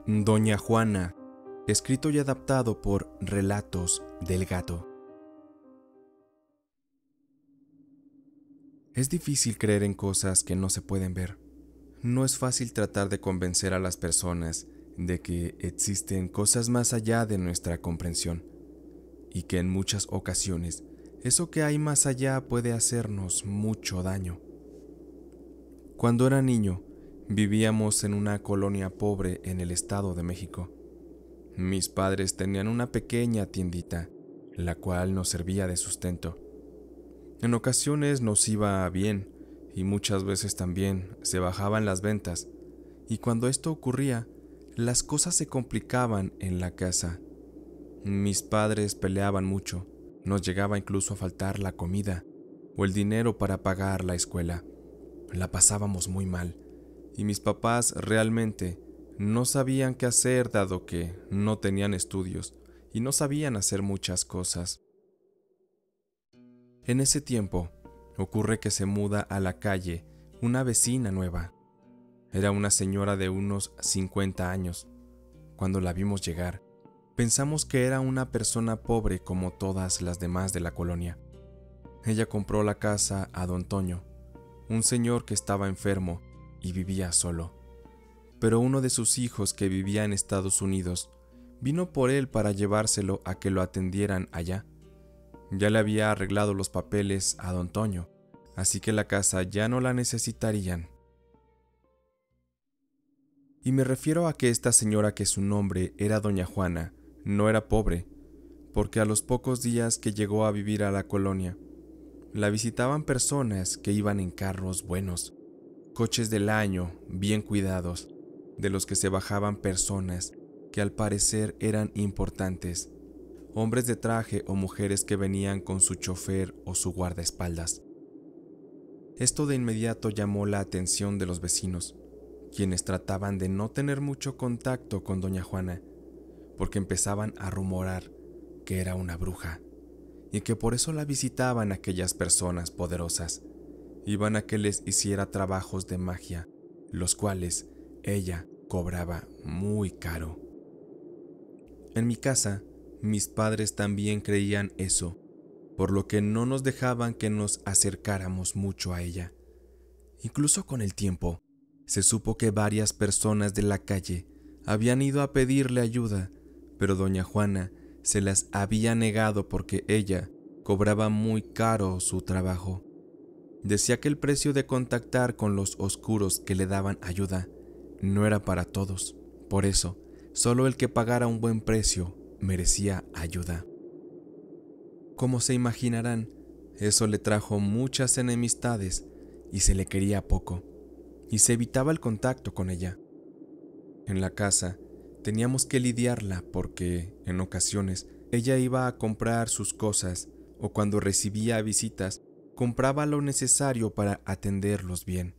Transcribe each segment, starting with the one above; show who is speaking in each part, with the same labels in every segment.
Speaker 1: Doña Juana, escrito y adaptado por Relatos del Gato. Es difícil creer en cosas que no se pueden ver. No es fácil tratar de convencer a las personas de que existen cosas más allá de nuestra comprensión y que en muchas ocasiones eso que hay más allá puede hacernos mucho daño. Cuando era niño, vivíamos en una colonia pobre en el Estado de México. Mis padres tenían una pequeña tiendita, la cual nos servía de sustento. En ocasiones nos iba bien y muchas veces también se bajaban las ventas, y cuando esto ocurría, las cosas se complicaban en la casa. Mis padres peleaban mucho, nos llegaba incluso a faltar la comida o el dinero para pagar la escuela. La pasábamos muy mal, y mis papás realmente no sabían qué hacer dado que no tenían estudios y no sabían hacer muchas cosas. En ese tiempo, ocurre que se muda a la calle una vecina nueva. Era una señora de unos 50 años. Cuando la vimos llegar, pensamos que era una persona pobre como todas las demás de la colonia. Ella compró la casa a don Toño, un señor que estaba enfermo y vivía solo. Pero uno de sus hijos, que vivía en Estados Unidos, vino por él para llevárselo a que lo atendieran allá. Ya le había arreglado los papeles a don Toño, así que la casa ya no la necesitarían. Y me refiero a que esta señora, que su nombre era doña Juana, no era pobre, porque a los pocos días que llegó a vivir a la colonia, la visitaban personas que iban en carros buenos, coches del año bien cuidados, de los que se bajaban personas que al parecer eran importantes, hombres de traje o mujeres que venían con su chofer o su guardaespaldas. Esto de inmediato llamó la atención de los vecinos, quienes trataban de no tener mucho contacto con doña Juana, porque empezaban a rumorar que era una bruja, y que por eso la visitaban aquellas personas poderosas. Iban a que les hiciera trabajos de magia, los cuales ella cobraba muy caro. En mi casa, mis padres también creían eso, por lo que no nos dejaban que nos acercáramos mucho a ella. Incluso con el tiempo, se supo que varias personas de la calle habían ido a pedirle ayuda, pero doña Juana se las había negado porque ella cobraba muy caro su trabajo. Decía que el precio de contactar con los oscuros que le daban ayuda no era para todos. Por eso, solo el que pagara un buen precio merecía ayuda. Como se imaginarán, eso le trajo muchas enemistades y se le quería poco, y se evitaba el contacto con ella. En la casa teníamos que lidiarla porque, en ocasiones, ella iba a comprar sus cosas o cuando recibía visitas, compraba lo necesario para atenderlos bien.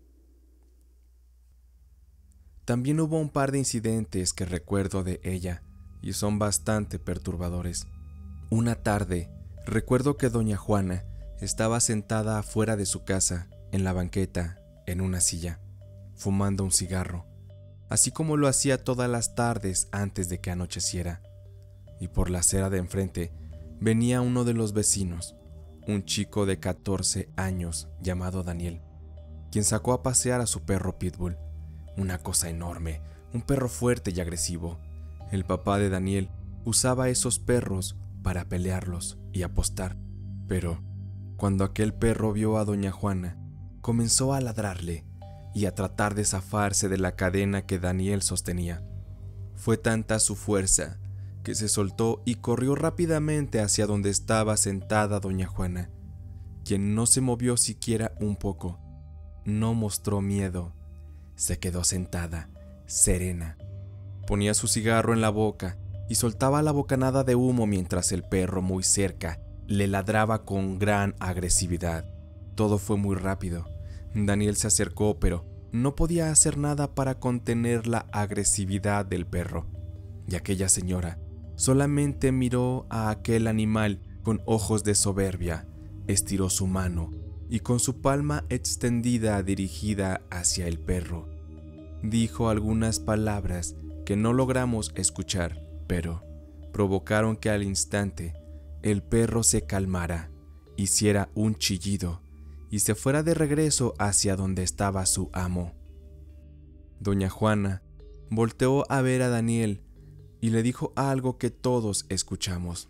Speaker 1: También hubo un par de incidentes que recuerdo de ella y son bastante perturbadores. Una tarde, recuerdo que doña Juana estaba sentada afuera de su casa, en la banqueta, en una silla, fumando un cigarro, así como lo hacía todas las tardes antes de que anocheciera. Y por la acera de enfrente venía uno de los vecinos, un chico de 14 años llamado Daniel, quien sacó a pasear a su perro Pitbull, una cosa enorme, un perro fuerte y agresivo. El papá de Daniel usaba esos perros para pelearlos y apostar, pero cuando aquel perro vio a doña Juana, comenzó a ladrarle y a tratar de zafarse de la cadena que Daniel sostenía. Fue tanta su fuerza que se soltó y corrió rápidamente hacia donde estaba sentada doña Juana, quien no se movió siquiera un poco. No mostró miedo, se quedó sentada, serena. Ponía su cigarro en la boca y soltaba la bocanada de humo mientras el perro, muy cerca, le ladraba con gran agresividad. Todo fue muy rápido. Daniel se acercó, pero no podía hacer nada para contener la agresividad del perro, y aquella señora solamente miró a aquel animal con ojos de soberbia, estiró su mano y con su palma extendida dirigida hacia el perro, dijo algunas palabras que no logramos escuchar, pero provocaron que al instante el perro se calmara, hiciera un chillido y se fuera de regreso hacia donde estaba su amo. Doña Juana volteó a ver a Daniel y le dijo algo que todos escuchamos.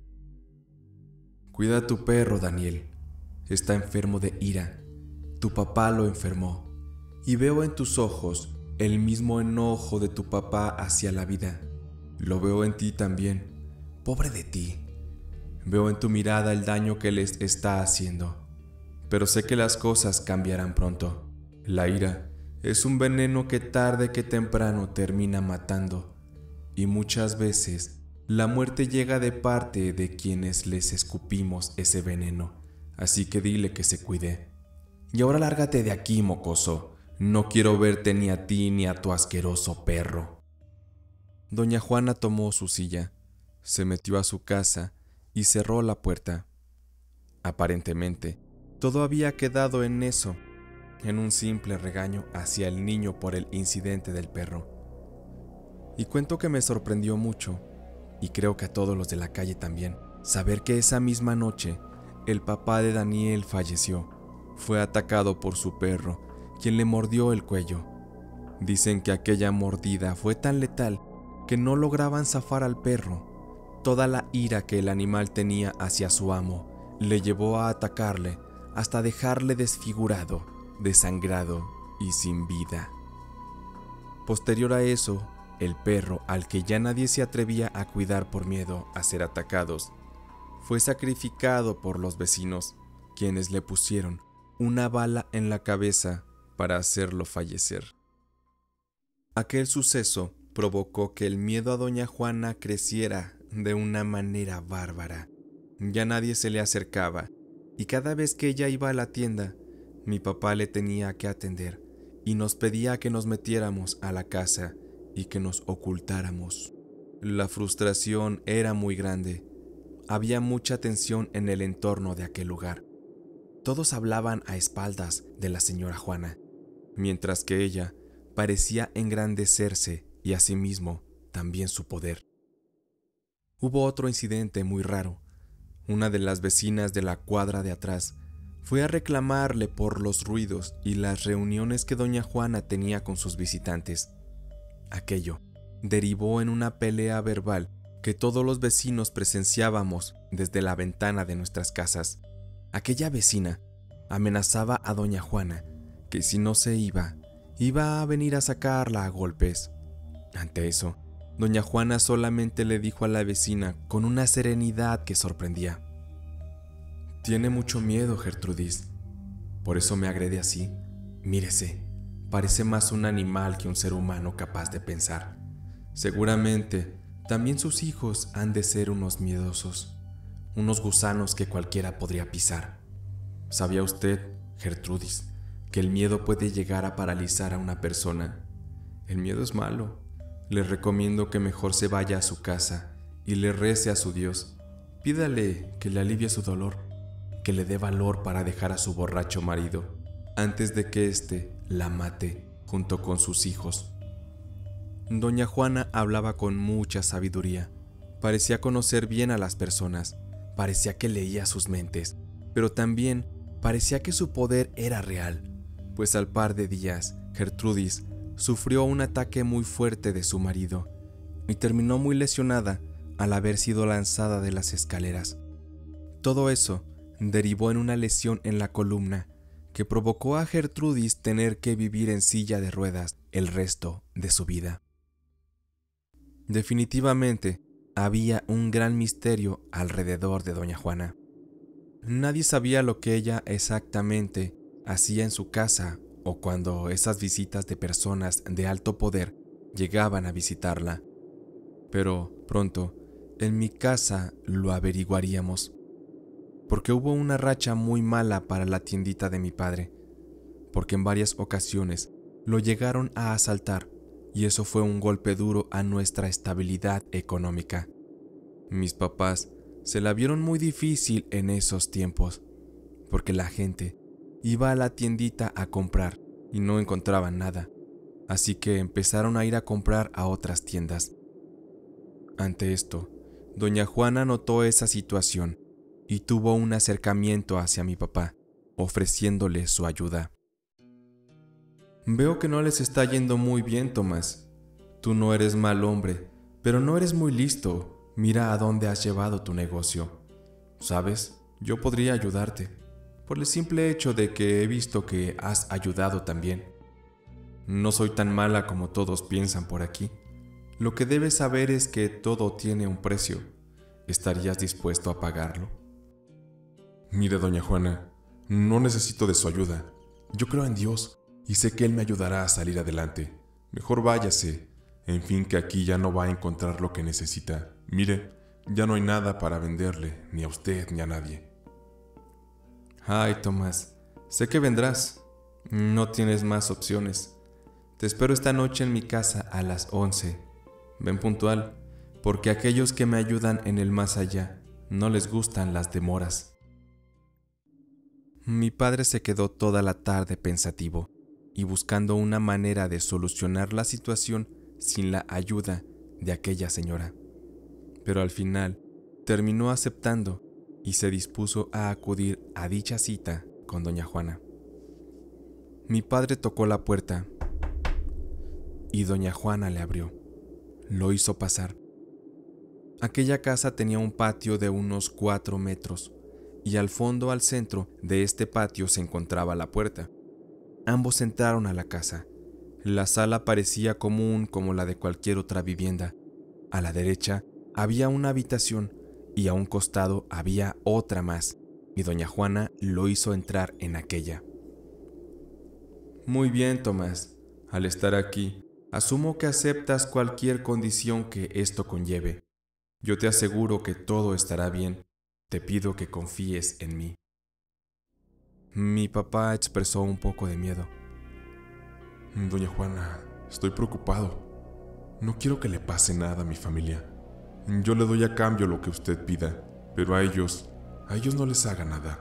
Speaker 1: Cuida a tu perro, Daniel. Está enfermo de ira. Tu papá lo enfermó. Y veo en tus ojos el mismo enojo de tu papá hacia la vida. Lo veo en ti también. Pobre de ti. Veo en tu mirada el daño que les está haciendo. Pero sé que las cosas cambiarán pronto. La ira es un veneno que tarde que temprano termina matando. Y muchas veces la muerte llega de parte de quienes les escupimos ese veneno. Así que dile que se cuide. Y ahora lárgate de aquí, mocoso. No quiero verte ni a ti ni a tu asqueroso perro. Doña Juana tomó su silla, se metió a su casa y cerró la puerta. Aparentemente, todo había quedado en eso, en un simple regaño hacia el niño por el incidente del perro. Y cuento que me sorprendió mucho, y creo que a todos los de la calle también, saber que esa misma noche el papá de Daniel falleció. Fue atacado por su perro, quien le mordió el cuello. Dicen que aquella mordida fue tan letal que no lograban zafar al perro. Toda la ira que el animal tenía hacia su amo le llevó a atacarle hasta dejarle desfigurado, desangrado y sin vida. Posterior a eso, el perro, al que ya nadie se atrevía a cuidar por miedo a ser atacados, fue sacrificado por los vecinos, quienes le pusieron una bala en la cabeza para hacerlo fallecer. Aquel suceso provocó que el miedo a doña Juana creciera de una manera bárbara. Ya nadie se le acercaba, y cada vez que ella iba a la tienda, mi papá le tenía que atender y nos pedía que nos metiéramos a la casa y que nos ocultáramos. La frustración era muy grande. Había mucha tensión en el entorno de aquel lugar. Todos hablaban a espaldas de la señora Juana, mientras que ella parecía engrandecerse y asimismo también su poder. Hubo otro incidente muy raro. Una de las vecinas de la cuadra de atrás fue a reclamarle por los ruidos y las reuniones que doña Juana tenía con sus visitantes. Aquello derivó en una pelea verbal que todos los vecinos presenciábamos desde la ventana de nuestras casas. Aquella vecina amenazaba a doña Juana que si no se iba a venir a sacarla a golpes. Ante eso, doña Juana solamente le dijo a la vecina con una serenidad que sorprendía: «Tiene mucho miedo, Gertrudis. Por eso me agrede así. Mírese, parece más un animal que un ser humano capaz de pensar. Seguramente también sus hijos han de ser unos miedosos, unos gusanos que cualquiera podría pisar. ¿Sabía usted, Gertrudis, que el miedo puede llegar a paralizar a una persona? El miedo es malo. Le recomiendo que mejor se vaya a su casa y le rece a su Dios. Pídale que le alivie su dolor, que le dé valor para dejar a su borracho marido, antes de que éste la mate junto con sus hijos». Doña Juana hablaba con mucha sabiduría. Parecía conocer bien a las personas, parecía que leía sus mentes, pero también parecía que su poder era real, pues al par de días, Gertrudis sufrió un ataque muy fuerte de su marido y terminó muy lesionada al haber sido lanzada de las escaleras. Todo eso derivó en una lesión en la columna que provocó a Gertrudis tener que vivir en silla de ruedas el resto de su vida. Definitivamente, había un gran misterio alrededor de doña Juana. Nadie sabía lo que ella exactamente hacía en su casa o cuando esas visitas de personas de alto poder llegaban a visitarla. Pero pronto, en mi casa lo averiguaríamos, porque hubo una racha muy mala para la tiendita de mi padre, porque en varias ocasiones lo llegaron a asaltar y eso fue un golpe duro a nuestra estabilidad económica. Mis papás se la vieron muy difícil en esos tiempos, porque la gente iba a la tiendita a comprar y no encontraban nada. así que empezaron a ir a comprar a otras tiendas. Ante esto, doña Juana notó esa situación y tuvo un acercamiento hacia mi papá, ofreciéndole su ayuda. Veo que no les está yendo muy bien, Tomás. Tú no eres mal hombre, pero no eres muy listo. Mira a dónde has llevado tu negocio. ¿Sabes? Yo podría ayudarte, por el simple hecho de que he visto que has ayudado también. No soy tan mala como todos piensan por aquí. Lo que debes saber es que todo tiene un precio. ¿Estarías dispuesto a pagarlo?
Speaker 2: Mire, doña Juana, no necesito de su ayuda. Yo creo en Dios y sé que Él me ayudará a salir adelante. Mejor váyase. En fin, que aquí ya no va a encontrar lo que necesita. Mire, ya no hay nada para venderle, ni a usted ni a nadie.
Speaker 1: Ay, Tomás, sé que vendrás. No tienes más opciones. Te espero esta noche en mi casa a las 11. Ven puntual, porque aquellos que me ayudan en el más allá no les gustan las demoras. Mi padre se quedó toda la tarde pensativo y buscando una manera de solucionar la situación sin la ayuda de aquella señora. Pero al final terminó aceptando y se dispuso a acudir a dicha cita con doña Juana. Mi padre tocó la puerta y doña Juana le abrió. Lo hizo pasar. Aquella casa tenía un patio de unos 4 metros y al fondo, al centro de este patio, se encontraba la puerta. Ambos entraron a la casa. La sala parecía común como la de cualquier otra vivienda. A la derecha había una habitación y a un costado había otra más, y doña Juana lo hizo entrar en aquella. Muy bien, Tomás. Al estar aquí, asumo que aceptas cualquier condición que esto conlleve. Yo te aseguro que todo estará bien. Te pido que confíes en mí. Mi papá expresó un poco de miedo.
Speaker 2: Doña Juana, estoy preocupado. No quiero que le pase nada a mi familia. Yo le doy a cambio lo que usted pida, pero a ellos no les haga nada.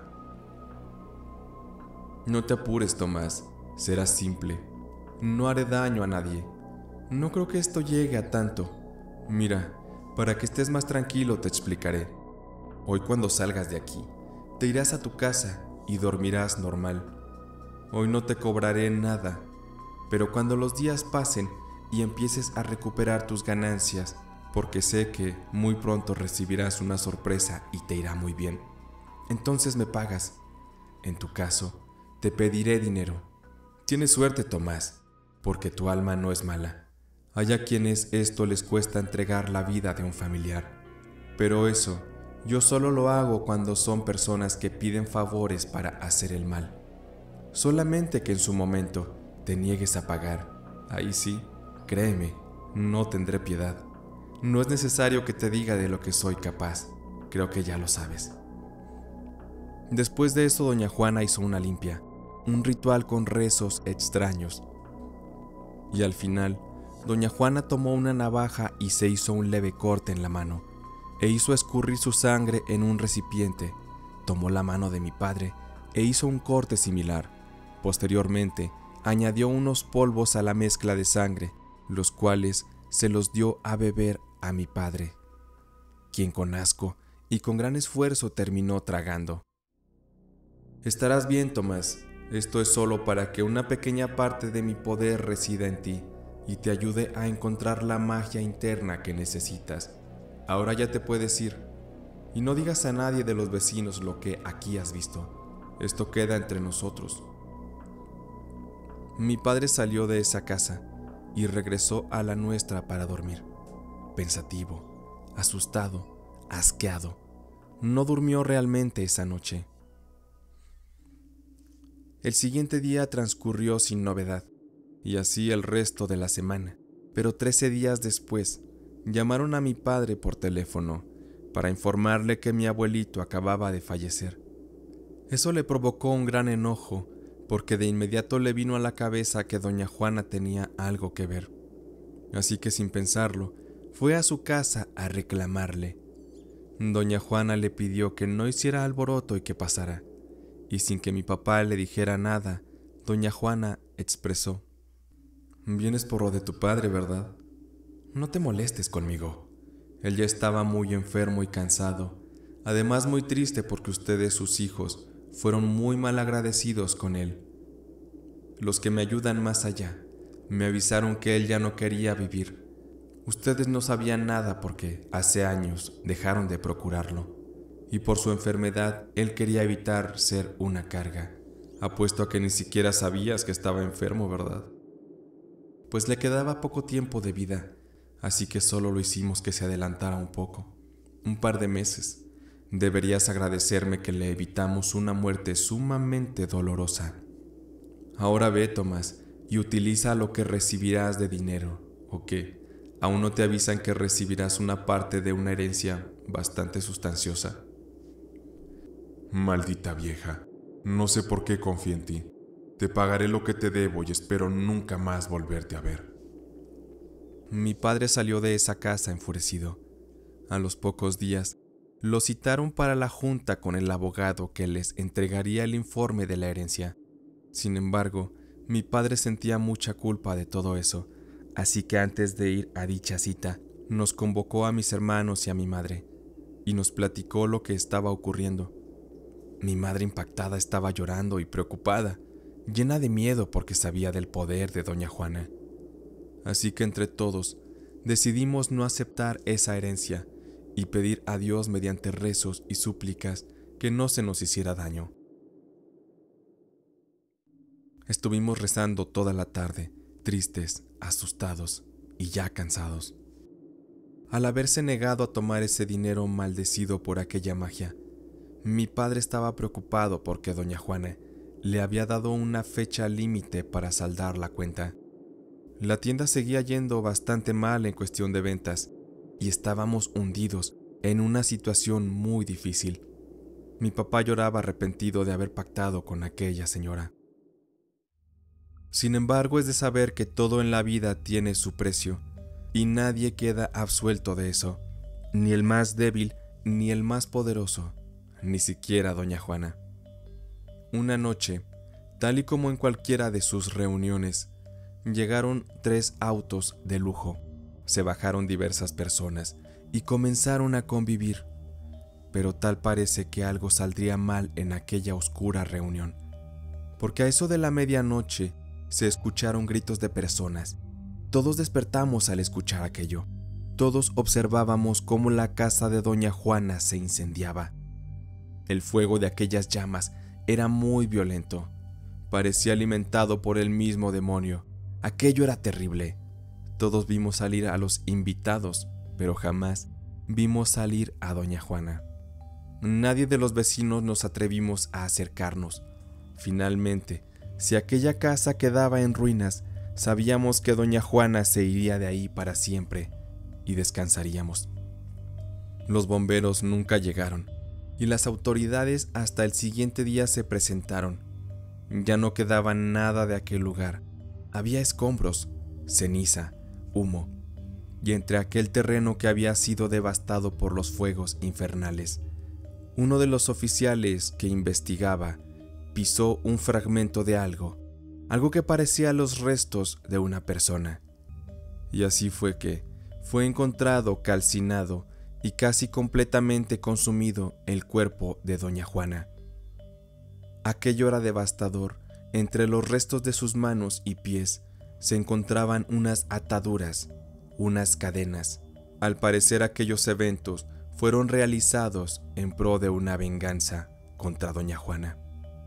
Speaker 1: No te apures, Tomás. Será simple. No haré daño a nadie. No creo que esto llegue a tanto. Mira, para que estés más tranquilo te explicaré. Hoy cuando salgas de aquí, te irás a tu casa y dormirás normal. Hoy no te cobraré nada, pero cuando los días pasen y empieces a recuperar tus ganancias, porque sé que muy pronto recibirás una sorpresa y te irá muy bien, entonces me pagas. En tu caso, te pediré dinero. Tienes suerte, Tomás, porque tu alma no es mala. Hay a quienes esto les cuesta entregar la vida de un familiar, pero eso yo solo lo hago cuando son personas que piden favores para hacer el mal. Solamente que en su momento te niegues a pagar. Ahí sí, créeme, no tendré piedad. No es necesario que te diga de lo que soy capaz. Creo que ya lo sabes. Después de eso, doña Juana hizo una limpia, un ritual con rezos extraños. Y al final, doña Juana tomó una navaja y se hizo un leve corte en la mano, e hizo escurrir su sangre en un recipiente. Tomó la mano de mi padre e hizo un corte similar. Posteriormente, añadió unos polvos a la mezcla de sangre, los cuales se los dio a beber a mi padre, quien con asco y con gran esfuerzo terminó tragando. Estarás bien, Tomás. Esto es solo para que una pequeña parte de mi poder resida en ti y te ayude a encontrar la magia interna que necesitas. Ahora ya te puedes ir. Y no digas a nadie de los vecinos lo que aquí has visto. Esto queda entre nosotros. Mi padre salió de esa casa y regresó a la nuestra para dormir. Pensativo, asustado, asqueado. No durmió realmente esa noche. El siguiente día transcurrió sin novedad, y así el resto de la semana. Pero 13 días después, llamaron a mi padre por teléfono para informarle que mi abuelito acababa de fallecer. Eso le provocó un gran enojo, porque de inmediato le vino a la cabeza que doña Juana tenía algo que ver. Así que sin pensarlo, fue a su casa a reclamarle. Doña Juana le pidió que no hiciera alboroto y que pasara, y sin que mi papá le dijera nada, doña Juana expresó: Vienes por lo de tu padre, ¿verdad? No te molestes conmigo. Él ya estaba muy enfermo y cansado, además muy triste porque ustedes, sus hijos, fueron muy mal agradecidos con él. Los que me ayudan más allá me avisaron que él ya no quería vivir. Ustedes no sabían nada porque hace años dejaron de procurarlo, y por su enfermedad él quería evitar ser una carga. Apuesto a que ni siquiera sabías que estaba enfermo, ¿verdad? Pues le quedaba poco tiempo de vida, así que solo lo hicimos que se adelantara un poco, un par de meses. Deberías agradecerme que le evitamos una muerte sumamente dolorosa. Ahora ve, Tomás, y utiliza lo que recibirás de dinero, ¿o qué? ¿Aún no te avisan que recibirás una parte de una herencia bastante sustanciosa?
Speaker 2: Maldita vieja, no sé por qué confío en ti. Te pagaré lo que te debo y espero nunca más volverte a ver.
Speaker 1: Mi padre salió de esa casa enfurecido. A los pocos días, lo citaron para la junta con el abogado que les entregaría el informe de la herencia. Sin embargo, mi padre sentía mucha culpa de todo eso, así que antes de ir a dicha cita, nos convocó a mis hermanos y a mi madre, y nos platicó lo que estaba ocurriendo. Mi madre impactada estaba llorando y preocupada, llena de miedo porque sabía del poder de doña Juana. Así que entre todos, decidimos no aceptar esa herencia y pedir a Dios mediante rezos y súplicas que no se nos hiciera daño. Estuvimos rezando toda la tarde, tristes, asustados y ya cansados. Al haberse negado a tomar ese dinero maldecido por aquella magia, mi padre estaba preocupado porque doña Juana le había dado una fecha límite para saldar la cuenta. La tienda seguía yendo bastante mal en cuestión de ventas y estábamos hundidos en una situación muy difícil. Mi papá lloraba arrepentido de haber pactado con aquella señora. Sin embargo, es de saber que todo en la vida tiene su precio y nadie queda absuelto de eso, ni el más débil ni el más poderoso, ni siquiera doña Juana. Una noche, tal y como en cualquiera de sus reuniones, llegaron 3 autos de lujo, se bajaron diversas personas y comenzaron a convivir, pero tal parece que algo saldría mal en aquella oscura reunión, porque a eso de la medianoche se escucharon gritos de personas. Todos despertamos al escuchar aquello. Todos observábamos cómo la casa de doña Juana se incendiaba. El fuego de aquellas llamas era muy violento. Parecía alimentado por el mismo demonio. Aquello era terrible. Todos vimos salir a los invitados, pero jamás vimos salir a doña Juana. Nadie de los vecinos nos atrevimos a acercarnos. Finalmente, si aquella casa quedaba en ruinas, sabíamos que doña Juana se iría de ahí para siempre y descansaríamos. Los bomberos nunca llegaron y las autoridades hasta el siguiente día se presentaron. Ya no quedaba nada de aquel lugar. Había escombros, ceniza, humo, y entre aquel terreno que había sido devastado por los fuegos infernales, uno de los oficiales que investigaba pisó un fragmento de algo que parecía los restos de una persona. Y así fue que fue encontrado calcinado y casi completamente consumido el cuerpo de doña Juana. Aquello era devastador. Entre los restos de sus manos y pies se encontraban unas ataduras, unas cadenas. Al parecer aquellos eventos fueron realizados en pro de una venganza contra doña Juana.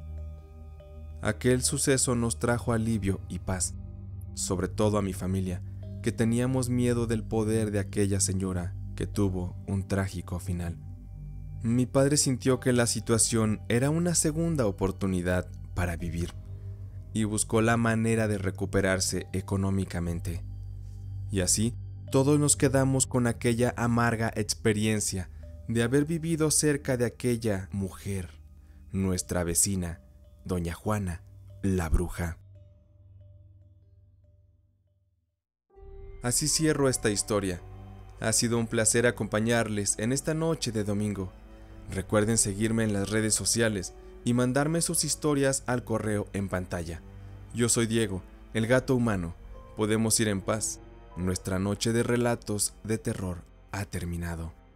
Speaker 1: Aquel suceso nos trajo alivio y paz, sobre todo a mi familia, que teníamos miedo del poder de aquella señora que tuvo un trágico final. Mi padre sintió que la situación era una segunda oportunidad para vivir y buscó la manera de recuperarse económicamente. Y así, todos nos quedamos con aquella amarga experiencia de haber vivido cerca de aquella mujer, nuestra vecina, doña Juana, la bruja. Así cierro esta historia. Ha sido un placer acompañarles en esta noche de domingo. Recuerden seguirme en las redes sociales y mandarme sus historias al correo en pantalla. Yo soy Diego, el gato humano, podemos ir en paz. Nuestra noche de relatos de terror ha terminado.